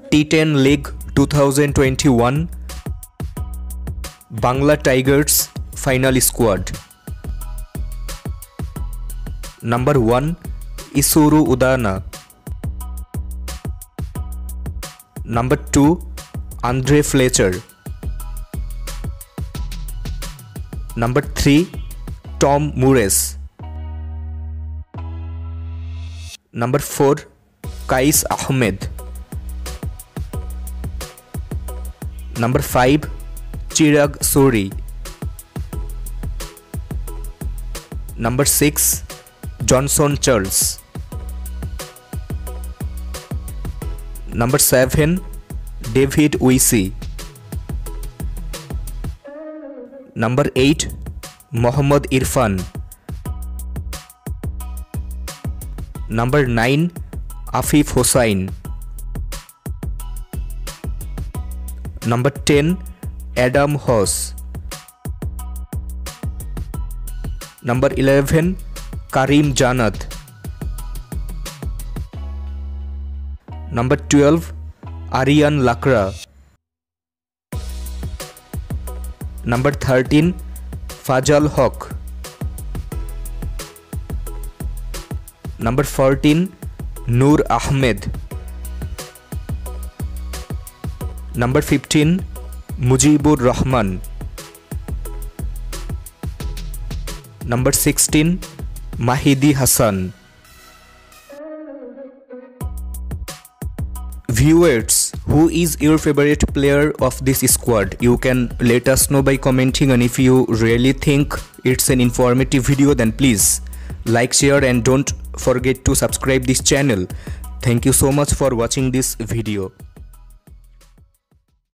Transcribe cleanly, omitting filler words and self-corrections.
T10 League 2021 Bangla Tigers final squad. Number 1 Isuru Udana. Number 2 Andre Fletcher. Number 3 Tom Mures. Number 4 Kais Ahmed. Number 5 Chirag Suri. Number 6 Johnson Charles. Number 7 David Wisi. Number 8 Mohammad Irfan. Number 9 Afif Hossain. Number 10 Adam Hoss. Number 11 Karim Janat. Number 12 Aryan Lakra. Number 13 Fajal Haq. Number 14 Noor Ahmed. Number 15 Mujibur Rahman. Number 16 Mahidi Hassan. Viewers, who is your favorite player of this squad? You can let us know by commenting, and if you really think it's an informative video, then please like, share and don't forget to subscribe this channel. Thank you so much for watching this video.